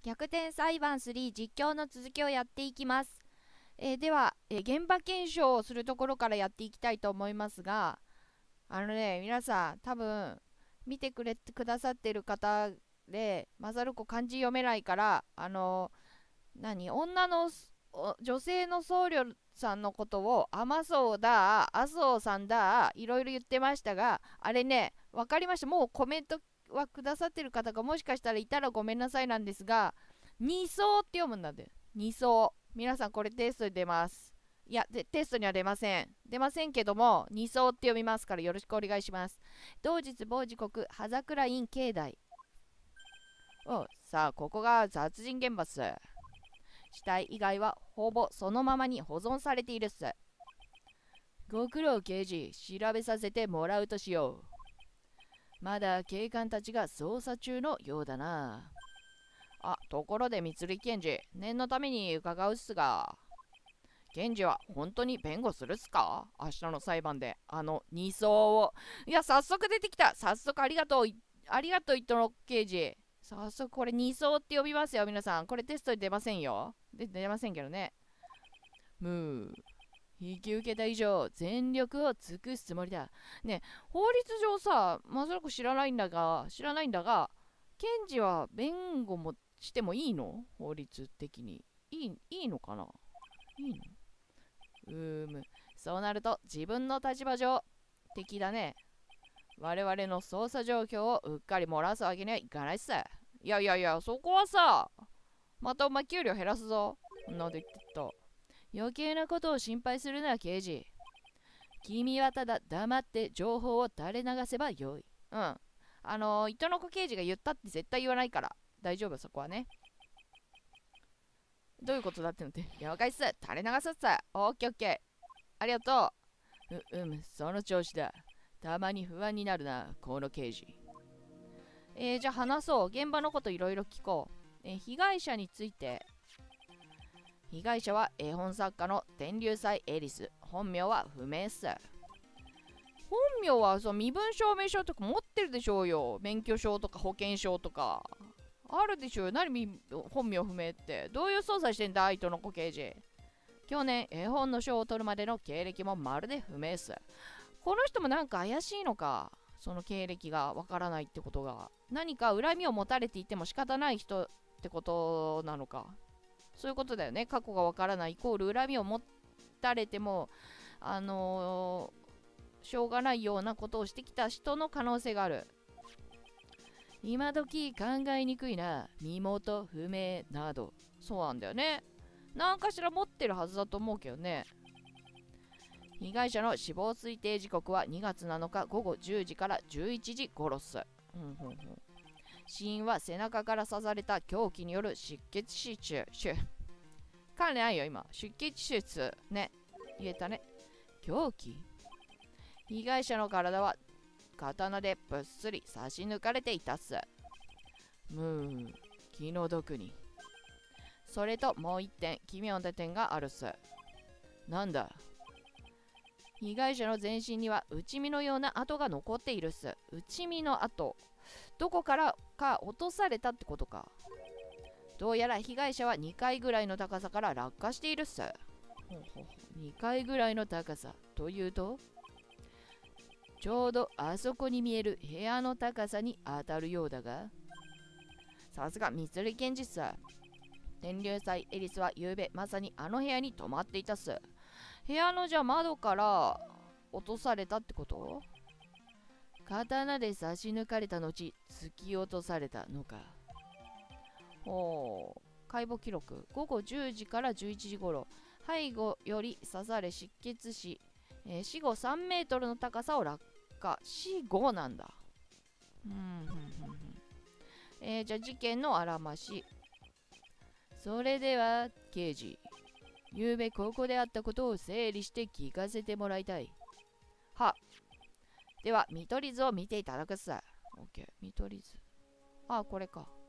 逆転裁判3実況の続きをやっていきます。では、現場検証をするところからやっていきたいと思いますが、皆さん多分見てくださってる方でマサルコ漢字読めないから、女性の僧侶さんのことを甘そうだ、麻生さんだ、いろいろ言ってましたが、あれね、分かりました。もうコメントはくださってる方がもしかしたらいたらごめんなさいなんですが、二層って読むんだで。二層。皆さんこれテストに出ます。いや、テストには出ません。出ませんけども、二層って読みますからよろしくお願いします。同日某時刻、葉桜院境内。さあ、ここが殺人現場っす。死体以外はほぼそのままに保存されているっす。ご苦労刑事、調べさせてもらうとしよう。まだ警官たちが捜査中のようだな。ところで三釣検事、念のために伺うっすが、検事は本当に弁護するっすか？明日の裁判で二層を。いや、早速出てきた。早速ありがとう。ありがとう、糸の刑事。早速これ二層って呼びますよ、皆さん。これテストに出ませんよ。出ませんけどね。引き受けた以上、全力を尽くすつもりだ。ね、法律上さ、まさらく知らないんだが、検事は弁護もしてもいいの？法律的に。いいのかな？いいの？そうなると自分の立場上、敵だね。我々の捜査状況をうっかり漏らすわけにはいかないっす。いや、そこはさ、またお前給料減らすぞ。なんで言ってた。余計なことを心配するな、刑事。君はただ黙って情報を垂れ流せばよい。糸の子刑事が言ったって絶対言わないから。大丈夫、そこはね。どういうことだってのって。了解っす。垂れ流すっす。オッケーオッケー。ありがとう。その調子だ。たまに不安になるな、この刑事。じゃあ話そう。現場のこといろいろ聞こう。被害者について。被害者は絵本作家の天竜祭エリス。本名は不明っす。本名は身分証明書とか持ってるでしょうよ。免許証とか保険証とか。あるでしょうよ。本名不明って。どういう捜査してんだ、糸の子刑事。去年、絵本の賞を取るまでの経歴もまるで不明っす。この人もなんか怪しいのか。その経歴がわからないってことが。何か恨みを持たれていても仕方ない人ってことなのか。そういうことだよね。過去がわからないイコール恨みを持たれても、しょうがないようなことをしてきた人の可能性がある。今時考えにくいな。身元不明など。そうなんだよね。何かしら持ってるはずだと思うけどね。被害者の死亡推定時刻は2月7日午後10時から11時頃っす。死因は背中から刺された凶器による失血死中。関連ないよ、今。出血出。ね。言えたね。凶器？被害者の体は刀でぶっすり刺し抜かれていたっす。気の毒に。それともう一点、奇妙な点があるっす。なんだ？被害者の全身には内身のような跡が残っているっす。内身の跡。どこからか落とされたってことか。どうやら被害者は2階ぐらいの高さから落下しているっす。2階ぐらいの高さというと、ちょうどあそこに見える部屋の高さに当たるようだが、さすが三釣検事っす。天竜祭エリスは夕べまさにあの部屋に泊まっていたっす。部屋の窓から落とされたってこと？刀で刺し抜かれた後突き落とされたのか。解剖記録午後10時から11時頃、背後より刺され失血死、死後3メートルの高さを落下。死後なんだ。じゃあ事件のあらまし。それでは刑事、ゆうべここであったことを整理して聞かせてもらいたい。では見取り図を見ていただくっす。OK、見取り図。これか。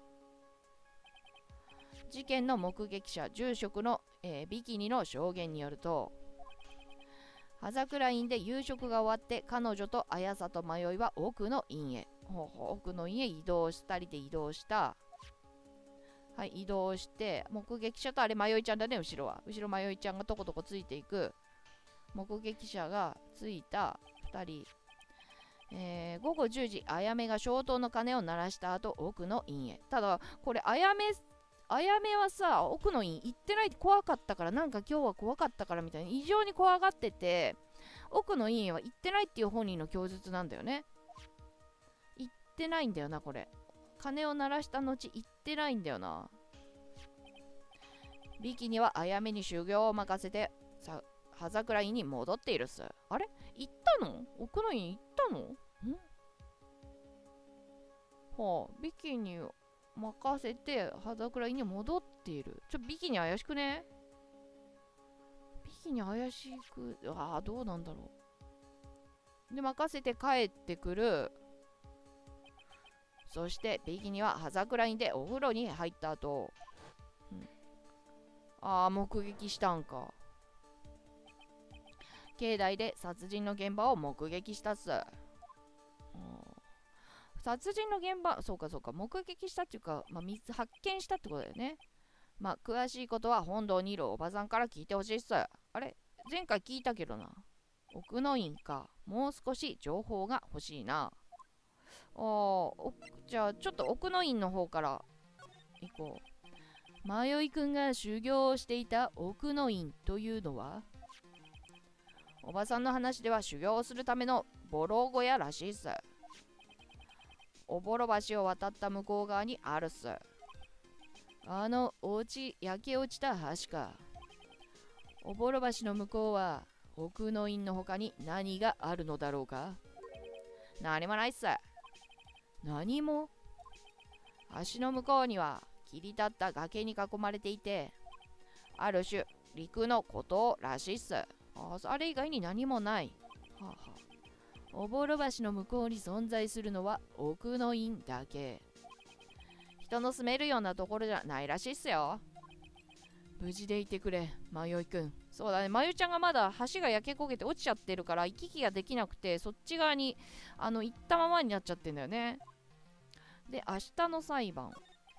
事件の目撃者、住職の、ビキニの証言によると、葉桜院で夕食が終わって彼女と綾里迷いは奥の院へ。奥の院へ移動した。 はい、移動して、目撃者とあれ、迷いちゃんだね、後ろは。後ろ、迷いちゃんがとことこついていく。目撃者がついた2人。午後10時、あやめが消灯の鐘を鳴らした後、奥の院へ。ただ、これ、あやめはさ、奥の院行ってないって怖かったから、なんか今日は怖かったからみたいに、異常に怖がってて、奥の院へは行ってないっていう本人の供述なんだよね。行ってないんだよな、これ。鐘を鳴らした後、行ってないんだよな。ビキにはあやめに修行を任せて、葉桜院に戻っているっす。あれ行ったの？奥の院行ったの？はあ、ビキに任せて葉桜院に戻っている。ビキに怪しくね？ビキに怪しく、どうなんだろう。で、任せて帰ってくる。そしてビキには葉桜院でお風呂に入った後、目撃したんか。境内で殺人の現場を目撃したっす。殺人の現場、そうか、目撃したっていうか、発見したってことだよね。詳しいことは本堂にいるおばさんから聞いてほしいっす。あれ前回聞いたけどな。奥の院か。もう少し情報が欲しいな。じゃあ、ちょっと奥の院の方から行こう。迷いくんが修行をしていた奥の院というのは、おばさんの話では修行をするためのボロ小屋らしいっす。おぼろ橋を渡った向こう側にあるっす。焼け落ちた橋か。おぼろ橋の向こうは奥の院の他に何があるのだろうか。何もないっす。何も？橋の向こうには切り立った崖に囲まれていて、ある種陸の孤島らしいっす。あれ以外に何もない。おぼろ橋の向こうに存在するのは奥の院だけ。人の住めるようなところじゃないらしいっすよ。無事でいてくれ、迷いくん。そうだね、迷いちゃんがまだ橋が焼け焦げて落ちちゃってるから行き来ができなくて、そっち側に行ったままになっちゃってんだよね。で、明日の裁判。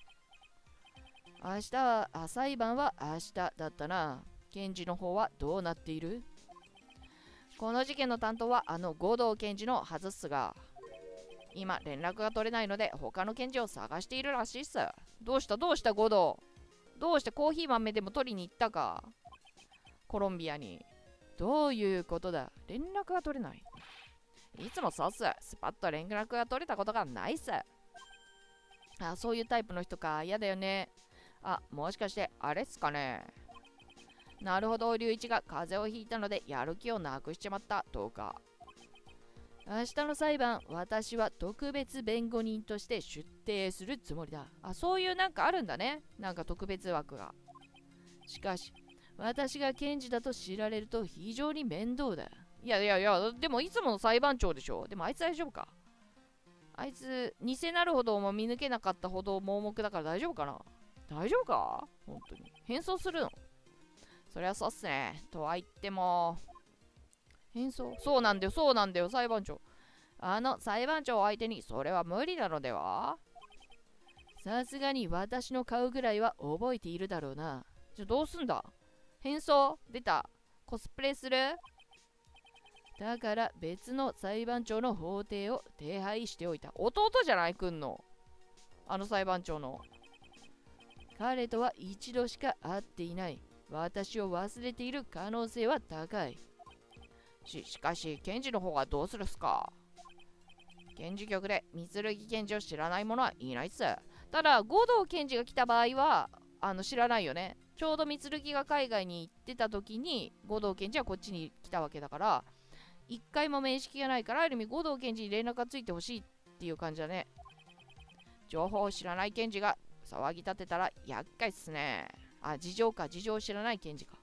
裁判は明日だったな。検事の方はどうなっている？この事件の担当は護道検事のはずっすが、今連絡が取れないので他の検事を探しているらしいっす。どうした護道。どうしてコーヒー豆でも取りに行ったか？コロンビアに。どういうことだ？連絡が取れない。いつもそうっす。スパッと連絡が取れたことがないっす。そういうタイプの人か。嫌だよね。もしかしてあれっすかね。なるほど、龍一が風邪をひいたのでやる気をなくしちまったとか。明日の裁判、私は特別弁護人として出廷するつもりだ。そういうなんかあるんだね。なんか特別枠が。しかし、私が検事だと知られると非常に面倒だ。いや、でもいつもの裁判長でしょ。でもあいつ大丈夫か？あいつ、偽なるほども見抜けなかったほど盲目だから大丈夫かな？大丈夫か？本当に。変装するの？そりゃそうっすね。とは言っても、変装？そうなんだよ、裁判長。裁判長を相手にそれは無理なのでは？さすがに私の顔ぐらいは覚えているだろうな。じゃあどうすんだ？変装？出た。コスプレする？だから別の裁判長の法廷を手配しておいた。弟じゃない？来んの。裁判長の。彼とは一度しか会っていない。私を忘れている可能性は高い。しかし、検事の方はどうするっすか？検事局で三剣検事を知らない者はいないっす。ただ、護道検事が来た場合は、知らないよね。ちょうど三剣が海外に行ってた時に、護道検事はこっちに来たわけだから、一回も面識がないから、ある意味護道検事に連絡がついてほしいっていう感じだね。情報を知らない検事が騒ぎ立てたら厄介っすね。事情を知らない検事か。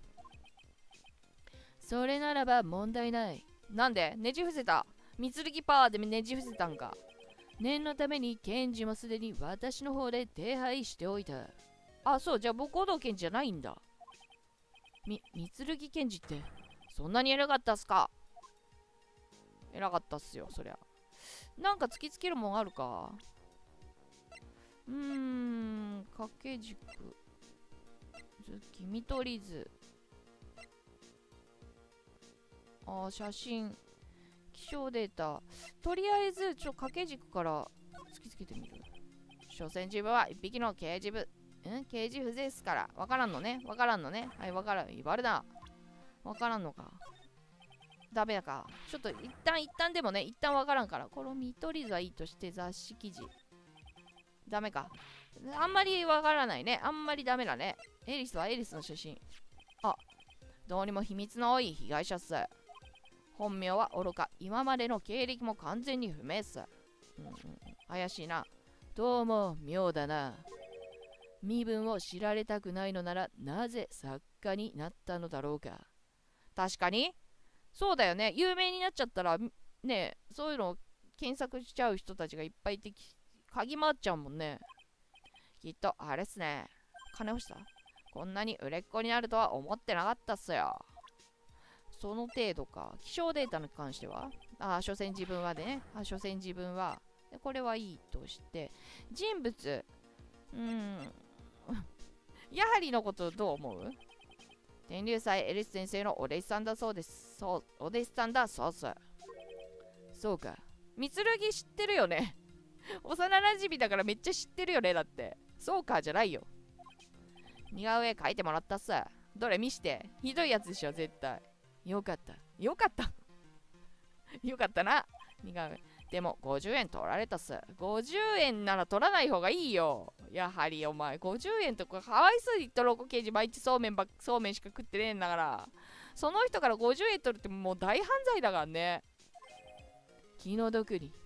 それならば問題ない。なんでねじ伏せた。三剣パワーでねじ伏せたんか。念のために検事もすでに私の方で手配しておいた。そう、じゃあ僕護道検事じゃないんだ。三剣検事ってそんなに偉かったっすか？偉かったっすよ、そりゃ。なんか突きつけるもんあるか？ 掛け軸。図、見取り図。写真。気象データ。とりあえず、掛け軸から突きつけてみる。所詮自分は一匹の刑事部。刑事不ですから。わからんのね。わからんのね。はい、わからん。言われな。わからんのか。ダメだか。ちょっと一旦でもね、一旦わからんから。この見取り図はいいとして雑誌記事。ダメか。あんまりわからないね。あんまりダメだね。エリスはエリスの写真。どうにも秘密の多い被害者っす。本名は愚か。今までの経歴も完全に不明っす。怪しいな。どうも妙だな。身分を知られたくないのならなぜ作家になったのだろうか。確かにそうだよね。有名になっちゃったらね、そういうのを検索しちゃう人たちがいっぱいいて嗅ぎ回っちゃうもんね。きっとあれっすね。金欲しさこんなに売れっ子になるとは思ってなかったっすよ。その程度か。気象データに関しては所詮自分はね。所詮自分は。これはいいとして。人物。やはりのことどう思う？天竜祭エリス先生のお弟子さんだそうです。そう、お弟子さんだそうっす。そうか。三剣知ってるよね。幼なじみだからめっちゃ知ってるよね。だって。そうかじゃないよ。似顔絵描いてもらったっす。どれ見して。ひどいやつでしょ、絶対。よかった。よかった。よかったな。似顔絵。でも50円取られたっす。50円なら取らない方がいいよ。やはりお前50円とかかわいそうに言ったロコ刑事毎日そうめんしか食ってねえんだから。その人から50円取るってもう大犯罪だからね。気の毒に。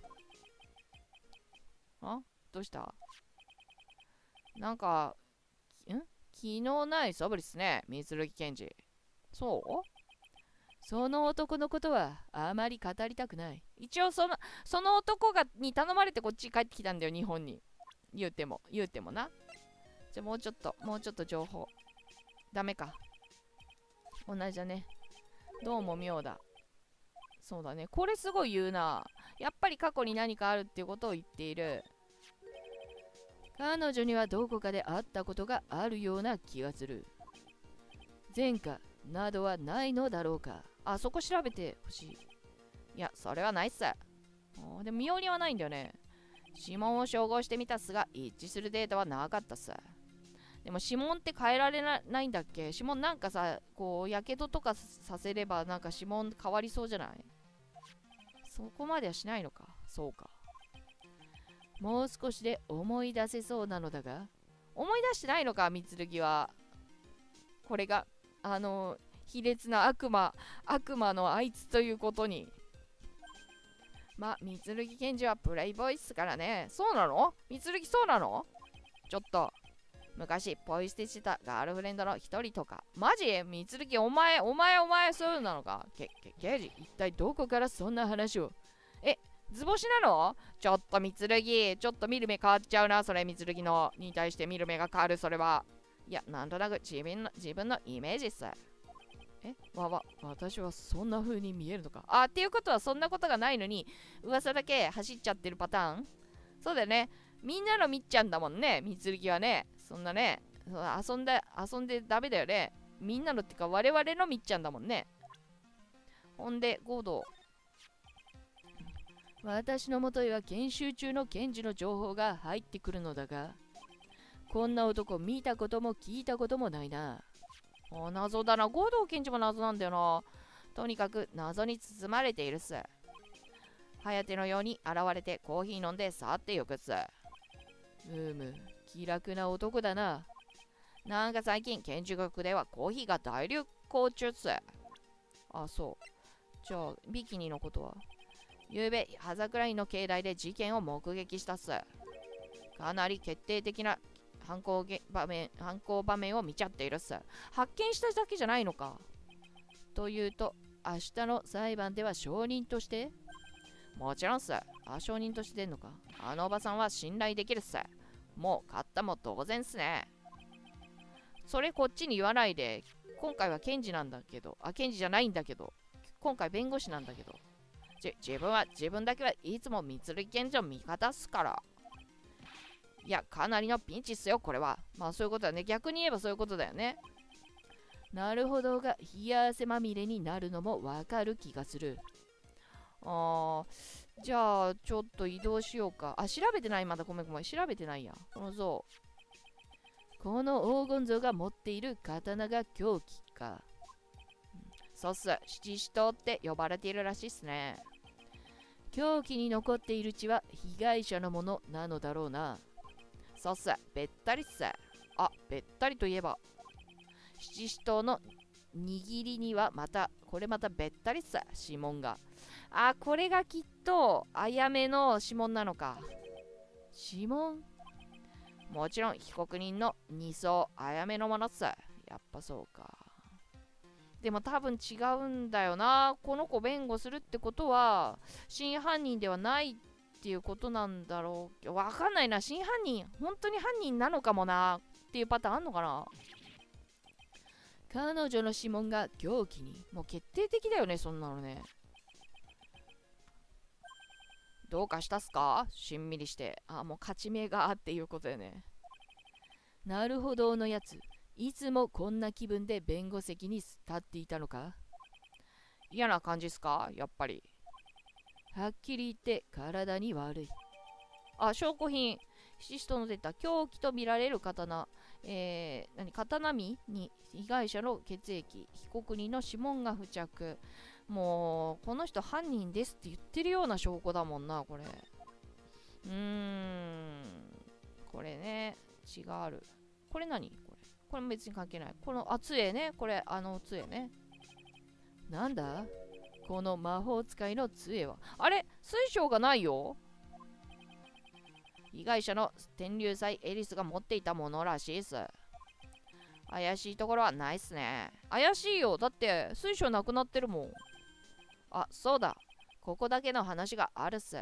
どうした？なんか気のない素振りっすね、三剣検事。そうその男のことはあまり語りたくない。一応その男に頼まれてこっちに帰ってきたんだよ、日本に。言うてもな。じゃあもうちょっと情報。ダメか。同じだね。どうも妙だ。そうだね。これすごい言うな。やっぱり過去に何かあるっていうことを言っている。彼女にはどこかで会ったことがあるような気がする。前科などはないのだろうか。そこ調べてほしい。いや、それはないっす。でも、妙にはないんだよね。指紋を照合してみたっすが、一致するデータはなかったっす。でも、指紋って変えられないんだっけ？指紋なんかさ、こう、やけどとかさせれば、なんか指紋変わりそうじゃない？そこまではしないのか。そうか。もう少しで思い出せそうなのだが、思い出してないのか、三剣は。これが、卑劣な悪魔のあいつということに。三剣検事はプレイボーイっすからね。そうなの？三剣そうなの？ちょっと。昔、ポイ捨てしてたガールフレンドの一人とか。マジ？三剣、お前、そうなのか？刑事、一体どこからそんな話を？図星なの？ちょっと三剣、ちょっと見る目変わっちゃうな、それ三剣のに対して見る目が変わる、それは。いや、なんとなく自分のイメージっす。私はそんな風に見えるのか。っていうことはそんなことがないのに、噂だけ走っちゃってるパターン？そうだよね。みんなのみっちゃんだもんね、三剣はね。そんなね、遊んでダメだよね。みんなのってか我々のみっちゃんだもんね。ほんで、ゴード。私のもとへは研修中の検事の情報が入ってくるのだが、こんな男見たことも聞いたこともないな。謎だな。合同検事も謎なんだよな。とにかく謎に包まれているっす。颯のように現れてコーヒー飲んで去ってゆくっす。気楽な男だな。なんか最近建築学ではコーヒーが大流行中っす。そう。じゃあ、ビキニのことは？ゆうべ、葉桜井の境内で事件を目撃したっす。かなり決定的な犯行場面を見ちゃっているっす。発見しただけじゃないのか。というと、明日の裁判では証人として？もちろんっす。証人として出んのか。あのおばさんは信頼できるっす。もう勝ったも当然っすね。それこっちに言わないで。今回は検事なんだけど。検事じゃないんだけど。今回弁護士なんだけど。自分だけはいつも三剣検事の味方っすから。 いや、かなりのピンチっすよ、これは。まあそういうことだね。逆に言えばそういうことだよね。なるほどが、冷や汗まみれになるのもわかる気がする。じゃあ、ちょっと移動しようか。あ、調べてない。まだごめんごめん。調べてないや。この像。この黄金像が持っている刀が凶器か。そうっす。七支刀って呼ばれているらしいっすね。凶器に残っている血は被害者のものなのだろうな。そうっす。べったりっす。あ、べったりといえば。七支刀の握りにはこれまたべったりっす。指紋が。あ、これがきっと、あやめの指紋なのか。指紋もちろん被告人の二層あやめのものっす。やっぱそうか。でも多分違うんだよな。この子弁護するってことは、真犯人ではないっていうことなんだろう。わかんないな。真犯人、本当に犯人なのかもなっていうパターンあんのかな。彼女の指紋が凶器に。もう決定的だよね、そんなのね。どうかしたっすか？しんみりして。あ、もう勝ち目がっていうことだよね。なるほどのやつ。いつもこんな気分で弁護席に立っていたのか？嫌な感じっすか？やっぱり。はっきり言って体に悪い。あ、証拠品。シシトの出た凶器とみられる刀。刀身に被害者の血液、被告人の指紋が付着。もう、この人犯人ですって言ってるような証拠だもんな、これ。これね、血がある。これ何？これも別に関係ない。この杖ね。これ、杖ね。なんだ？この魔法使いの杖は。あれ？水晶がないよ。被害者の天竜祭エリスが持っていたものらしいっす。怪しいところはないっすね。怪しいよ。だって水晶なくなってるもん。あ、そうだ。ここだけの話があるっす。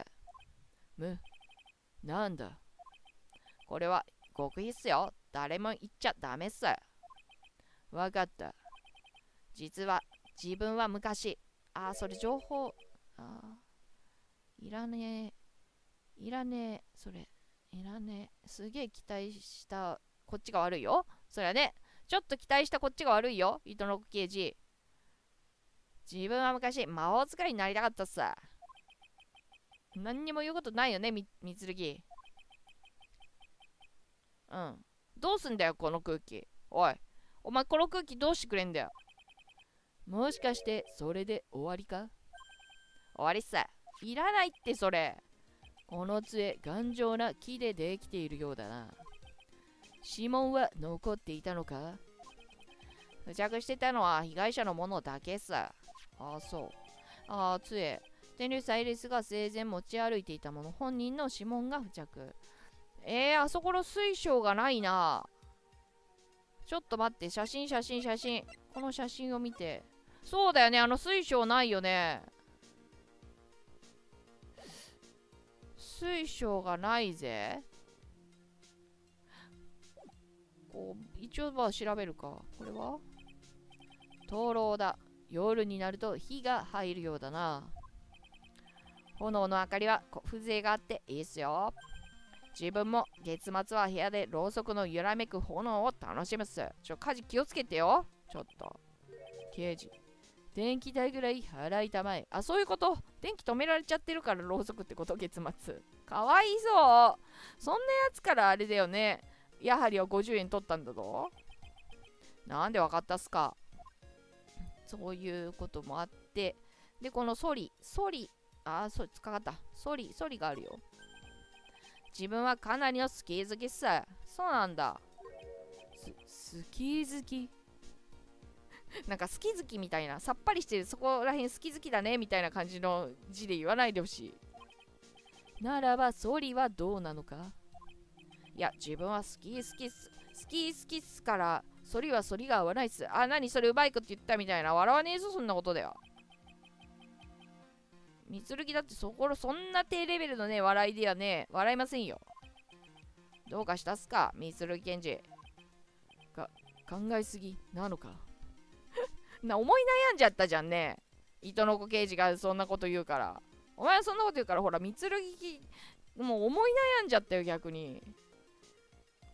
なんだ。これは極秘っすよ。誰も言っちゃダメっす。わかった。実は自分は昔、それ情報、いらねえ、それ、いらねえ。すげえ期待したこっちが悪いよ。そりゃね、ちょっと期待したこっちが悪いよ。糸の子刑事。自分は昔魔法使いになりたかったっす。何にも言うことないよね、みつるぎ。うん。どうすんだよ、この空気。おい、お前この空気どうしてくれんだよ。もしかしてそれで終わりか？終わりっす。いらないってそれ。この杖、頑丈な木でできているようだな。指紋は残っていたのか？付着してたのは被害者のものだけっす。そう。杖。天竜祭エリスが生前持ち歩いていたもの、本人の指紋が付着。あそこの水晶がないな。ちょっと待って、写真。この写真を見て。そうだよね、水晶ないよね。水晶がないぜ。一応は調べるか。これは灯籠だ。夜になると火が入るようだな。炎の明かりは風情があっていいっすよ。自分も月末は部屋でろうそくの揺らめく炎を楽しむっす。火事気をつけてよ。ちょっと。刑事。電気代ぐらい払いたまえ。そういうこと。電気止められちゃってるからろうそくってこと、月末。かわいそう。そんなやつからあれだよね。やはりは50円取ったんだぞ。なんでわかったっすか。そういうこともあって。で、このソリ、かかった。ソリがあるよ。自分はかなりのスキー好きっす。そうなんだ。スキー好きなんか好き好きみたいな、さっぱりしてる、そこらへん好き好きだねみたいな感じの字で言わないでほしい。ならば、ソリはどうなのか？いや、自分はスキー好きっす。スキー好きっすから、ソリはソリが合わないっす。何それうまいこと言ったみたいな。笑わねえぞ、そんなことだよ。みつるぎだってそんな低レベルのね、笑いではね、笑いませんよ。どうかしたっすか、みつるぎ検事。考えすぎなのか思い悩んじゃったじゃんね。糸の子刑事がそんなこと言うから。お前はそんなこと言うから、ほら、みつるぎ、もう思い悩んじゃったよ、逆に。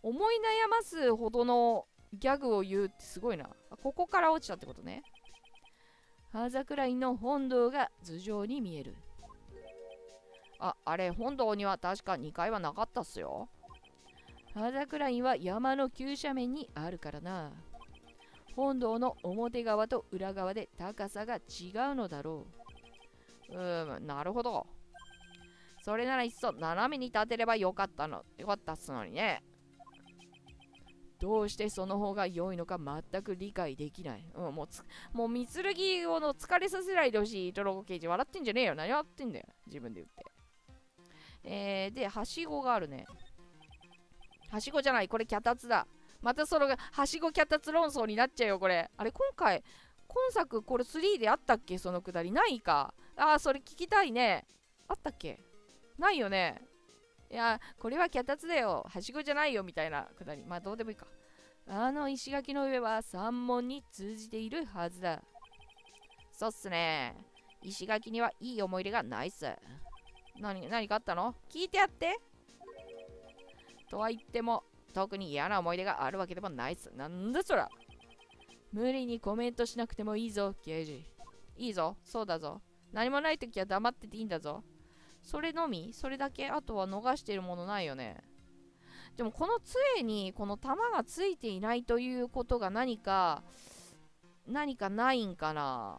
思い悩ますほどのギャグを言うってすごいな。ここから落ちたってことね。葉桜院の本堂が頭上に見える。あれ、本堂には確か2階はなかったっすよ。葉桜院は山の急斜面にあるからな。本堂の表側と裏側で高さが違うのだろう。なるほど。それならいっそ斜めに立てればよかったっすのにね。どうしてその方が良いのか全く理解できない。もう三剣を疲れさせないでほしい。トロコ刑事笑ってんじゃねえよ。何やってんだよ。自分で言って。で、はしごがあるね。はしごじゃない。これ脚立だ。またそれがはしご脚立論争になっちゃうよ、これ。あれ、今作これ3であったっけ、そのくだり。ないか。それ聞きたいね。あったっけ。ないよね。いや、これは脚立だよ。はしごじゃないよ、みたいなくだり。まあ、どうでもいいか。あの石垣の上は山門に通じているはずだ。そうっすね。石垣にはいい思い出がないっす。何かあったの？聞いてやって。とは言っても、特に嫌な思い出があるわけでもないっす。なんだそら。無理にコメントしなくてもいいぞ、刑事。いいぞ、そうだぞ。何もないときは黙ってていいんだぞ。それのみ？それだけ？あとは逃しているものないよね。でもこの杖にこの玉がついていないということが何かないんかな。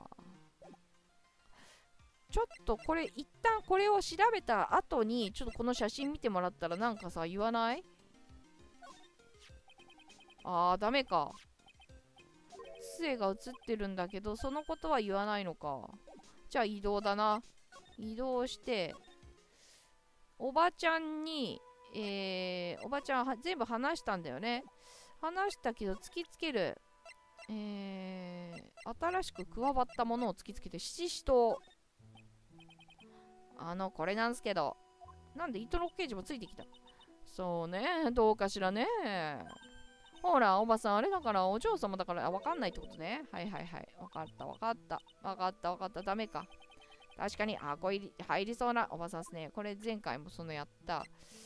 ちょっとこれ一旦これを調べた後にちょっとこの写真見てもらったらなんかさ言わない？ダメか。杖が映ってるんだけどそのことは言わないのか。じゃあ移動だな。移動しておばちゃんにおばちゃんは全部話したんだよね。話したけど突きつける。新しく加わったものを突きつけて、七支刀。これなんすけど。なんで糸の刑事もついてきた。そうね、どうかしらね。ほら、おばさん、あれだから、お嬢様だから、わかんないってことね。はいはいはい。わかった。ダメか。確かに、これ入りそうなおばさんですね。これ前回もそのやった。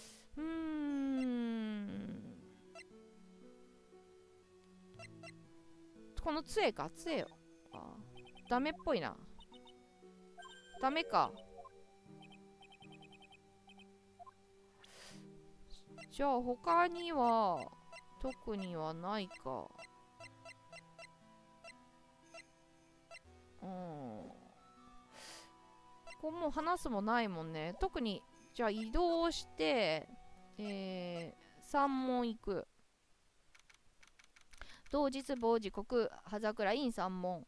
この杖か、杖よ。ダメっぽいな。ダメか。じゃあ他には特にはないか。ここもう話すもないもんね。特に、じゃあ移動して、山門行く。同日某時刻、葉桜院山門。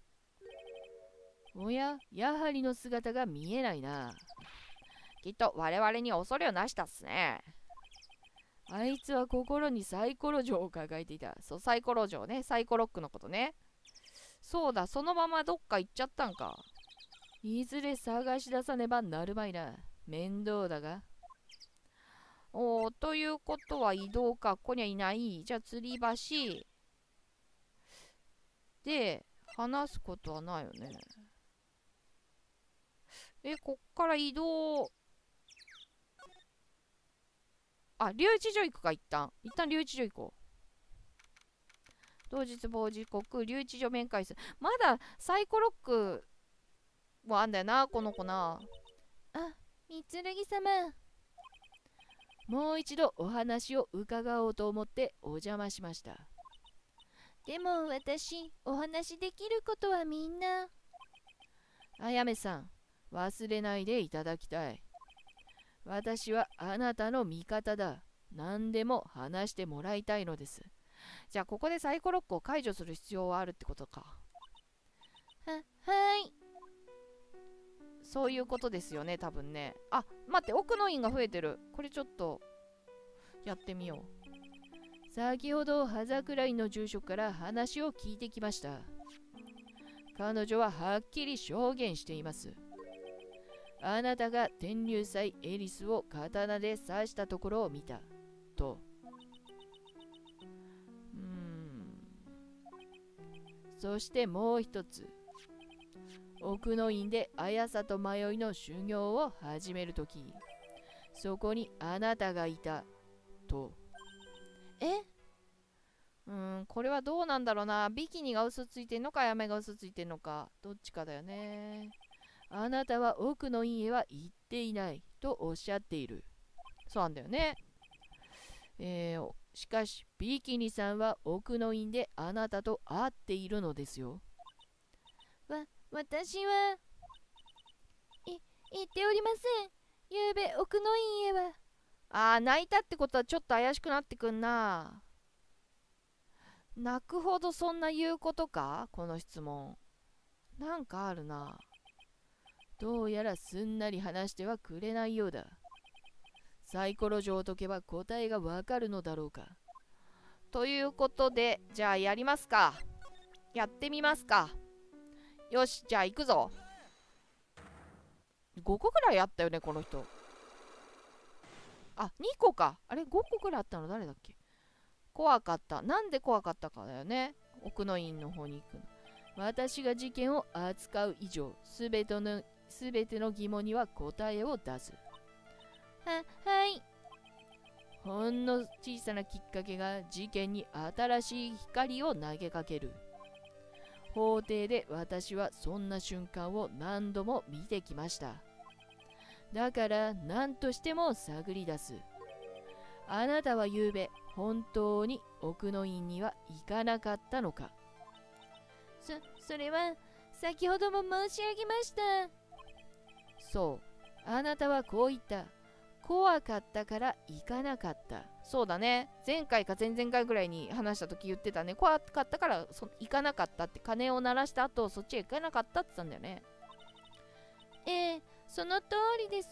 おや、やはりの姿が見えないな。きっと我々に恐れをなしたっすね。あいつは心にサイコロ錠を抱えていた。そう、サイコロ錠ね。サイコロックのことね。そうだ、そのままどっか行っちゃったんか。いずれ探し出さねばなるまいな。面倒だが。ということは移動か。ここにはいない。じゃあ、吊り橋。で、話すことはないよね。こっから移動。留置所行くか、一旦留置所行こう。同日某時刻、留置所面会室。まだサイコロックもあんだよな、この子な。三剣様。もう一度お話を伺おうと思ってお邪魔しました。でも私、お話できることはみんな。あやめさん、忘れないでいただきたい。私はあなたの味方だ。何でも話してもらいたいのです。じゃあここでサイコロックを解除する必要はあるってことか。はい。そういうことですよね、多分ね。待って、奥の院が増えてる。これちょっとやってみよう。先ほど葉桜院の住所から話を聞いてきました。彼女ははっきり証言しています。あなたが天竜祭エリスを刀で刺したところを見たと。そしてもう一つ、奥の院で綾里迷いの修行を始めるとき、そこにあなたがいたと。 これはどうなんだろうな。ビキニが嘘ついてんのか、あやめが嘘ついてんのか。どっちかだよね。あなたは奥の院へは行っていないとおっしゃっている。そうなんだよね。しかし、ビキニさんは奥の院であなたと会っているのですよ。 私は、行っておりません。ゆうべ奥の院へは。 泣いたってことはちょっと怪しくなってくんな。泣くほどそんな言うことかこの質問。なんかあるな。どうやらすんなり話してはくれないようだ。サイコロ状を解けば答えがわかるのだろうか。ということで、じゃあやりますか。やってみますか。よし、じゃあ行くぞ。5個くらいあったよね、この人。2個か。あれ、5個くらいあったの誰だっけ。怖かった。なんで怖かったかだよね。奥の院の方に行くの。私が事件を扱う以上、すべての疑問には答えを出す。 はい。 ほんの小さなきっかけが事件に新しい光を投げかける。法廷で私はそんな瞬間を何度も見てきました。だから何としても探り出す。あなたはゆうべ本当に奥の院には行かなかったのか。 それは先ほども申し上げました。 そう、あなたはこう言った。怖かったから行かなかった。そうだね。前回か前々回ぐらいに話した時言ってたね。怖かったから行かなかったって、鐘を鳴らした後そっちへ行かなかったって言ったんだよね。 その通りです。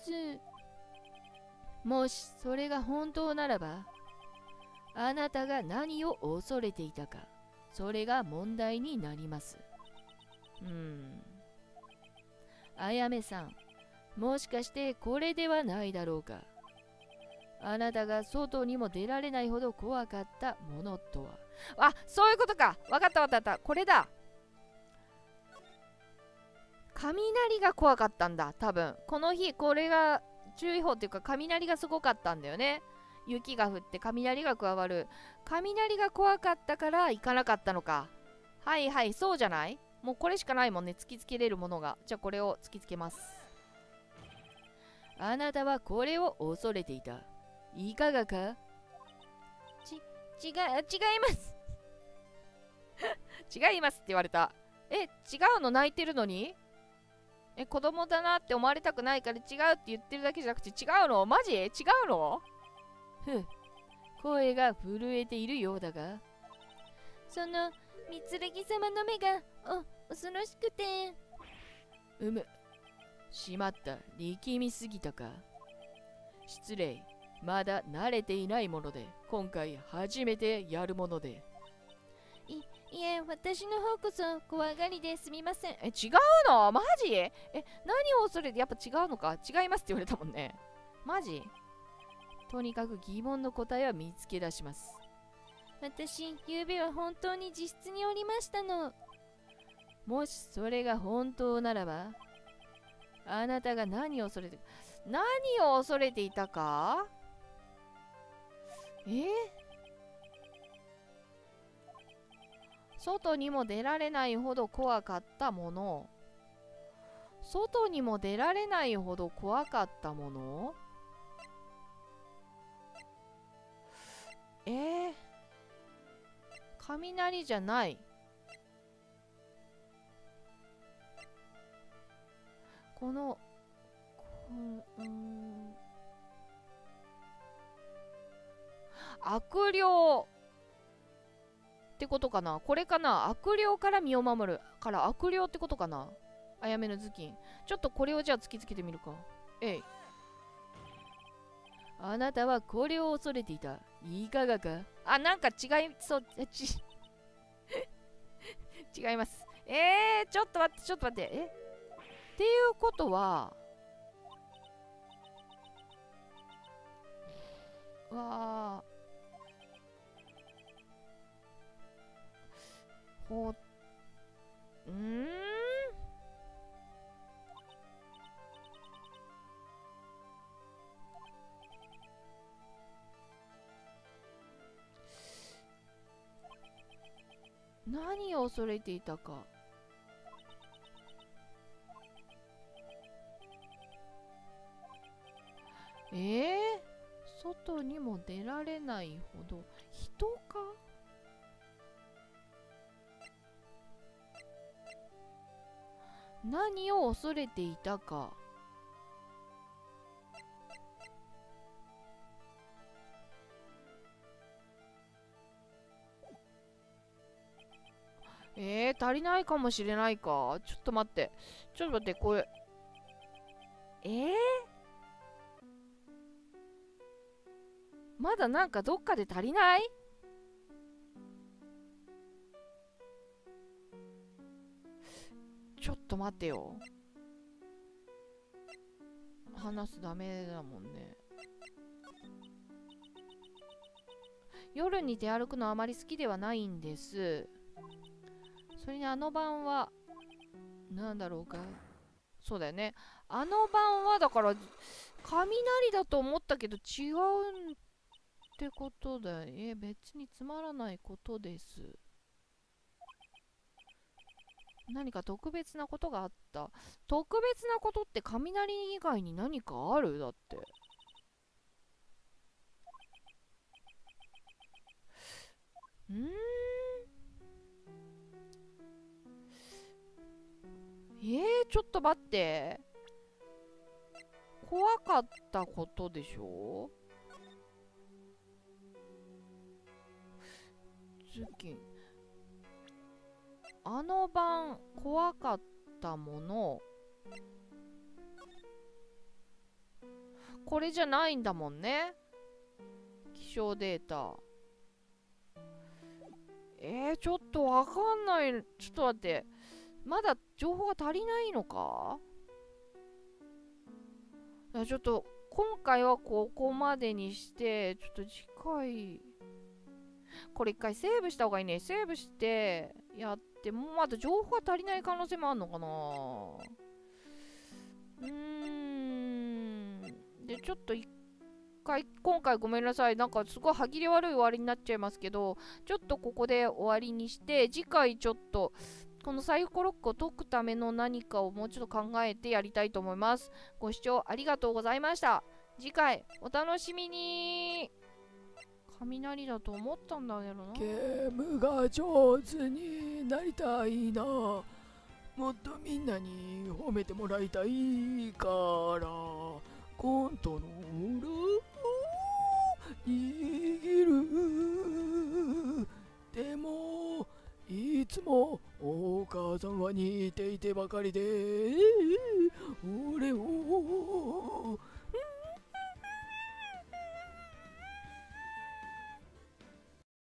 もしそれが本当ならば、あなたが何を恐れていたか、それが問題になります。あやめさん、もしかしてこれではないだろうか。あなたが外にも出られないほど怖かったものとは。そういうことか。わかったわかった。これだ。雷が怖かったんだ、多分。この日、これが注意報っていうか、雷がすごかったんだよね。雪が降って雷が加わる。雷が怖かったから行かなかったのか。はいはい、そうじゃない？もうこれしかないもんね、突きつけれるものが。じゃあこれを突きつけます。あなたはこれを恐れていた。いかがか？ 違います違いますって言われた。違うの？泣いてるのに？子供だなって思われたくないから違うって言ってるだけじゃなくて違うの？マジ？違うの？声が震えているようだが。 その三剣様の目が恐ろしくて。 しまった。力みすぎたか。失礼。まだ慣れていないもので、今回初めてやるもので。 いえ、私の方こそ怖がりですみません。 違うの？マジ？何を恐れて？やっぱ違うのか？違いますって言われたもんね。マジ？とにかく疑問の答えは見つけ出します。 私、ゆうべは本当に自室におりましたの。 もしそれが本当ならば、あなたが何を恐れていたか？外にも出られないほど怖かったもの。外にも出られないほど怖かったもの？雷じゃない。悪霊ってことかな。これかな。悪霊から身を守るから悪霊ってことかな。あやめの頭巾。ちょっとこれをじゃあ突きつけてみるか。あなたはこれを恐れていた。いかがか？なんか違いそう。違います。ちょっと待って。っていうことは、 何を恐れていたか。外にも出られないほど人か。何を恐れていたか。足りないかもしれないか。ちょっと待って。ちょっと待って、これ。まだなんかどっかで足りない？ちょっと待ってよ。話すダメだもんね。夜に出歩くのあまり好きではないんです。それにあの晩は、なんだろうか。そうだよね。あの晩はだから、雷だと思ったけど違うんってことだ。別につまらないことです。何か特別なことがあった。特別なことって雷以外に何かある？だって。ちょっと待って。怖かったことでしょ？ズッキン。あの晩怖かったもの。これじゃないんだもんね。気象データ。ちょっとわかんない。ちょっと待って。まだ情報が足りないのか？ちょっと今回はここまでにして、ちょっと次回これ一回セーブした方がいいね。セーブしてやってもまだ情報が足りない可能性もあるのかな。でちょっと一回今回ごめんなさい。なんかすごい歯切れ悪い終わりになっちゃいますけど、ちょっとここで終わりにして、次回ちょっとこのサイコロックを解くための何かをもうちょっと考えてやりたいと思います。ご視聴ありがとうございました。次回お楽しみに。雷だと思ったんだけどな。 ゲームが上手になりたいな。もっとみんなに褒めてもらいたいからコントの裏を握る。でもいつもお母さんは似ていてばかりで